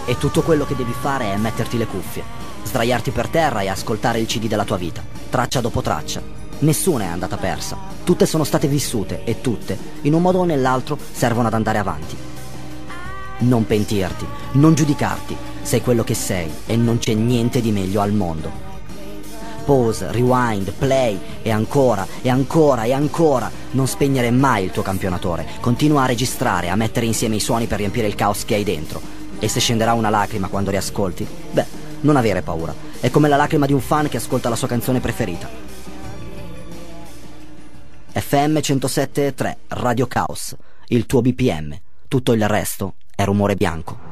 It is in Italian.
E tutto quello che devi fare è metterti le cuffie, sdraiarti per terra e ascoltare il CD della tua vita, traccia dopo traccia. Nessuna è andata persa, tutte sono state vissute e tutte, in un modo o nell'altro, servono ad andare avanti. Non pentirti, non giudicarti, sei quello che sei e non c'è niente di meglio al mondo. Pause, rewind, play e ancora e ancora e ancora. Non spegnere mai il tuo campionatore. Continua a registrare, a mettere insieme i suoni per riempire il caos che hai dentro. E se scenderà una lacrima quando riascolti, beh, non avere paura. È come la lacrima di un fan che ascolta la sua canzone preferita. FM 107.3 Radio Caos, il tuo BPM. Tutto il resto è rumore bianco.